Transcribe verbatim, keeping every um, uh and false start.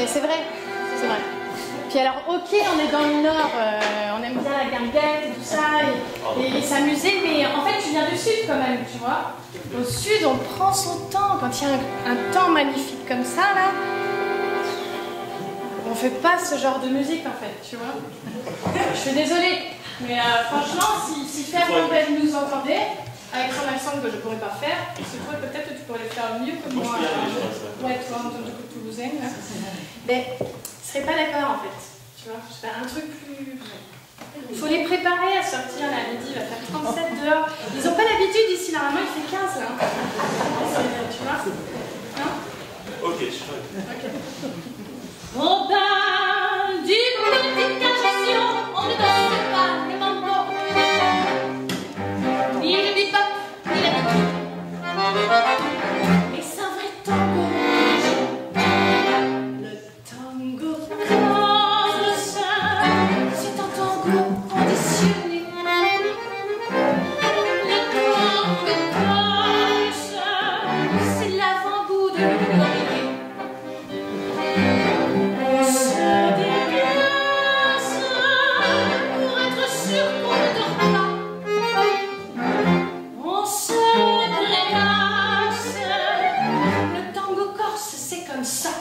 c'est vrai, c'est vrai. Puis alors, ok, on est dans le Nord, euh, on aime bien la guinguette et tout ça, et, et, et s'amuser, mais en fait, tu viens du Sud quand même, tu vois. Au Sud, on prend son temps. Quand il y a un, un temps magnifique comme ça, là, on fait pas ce genre de musique, en fait, tu vois. Je suis désolée, mais euh, franchement, si, si Fernand Ben nous entendait, avec son accent que je ne pourrais pas faire, parce que toi, peut-être que tu pourrais le faire mieux que moi. Ouais, toi, en tant que Toulousaine, là. Mais ils seraient pas d'accord, en fait. Tu vois, je sais pas, un truc plus... Il faut les préparer à sortir là, midi, il va faire trente-sept dehors. Ils n'ont pas l'habitude ici, normalement il fait quinze là. Tu vois? Hein? Ok, je suis okay. Au bal d'une petite injection, on ne danse pas le mambo. Ni le bebop, ni la bebop. Mais c'est un vrai tango. Le tango. Comme ça.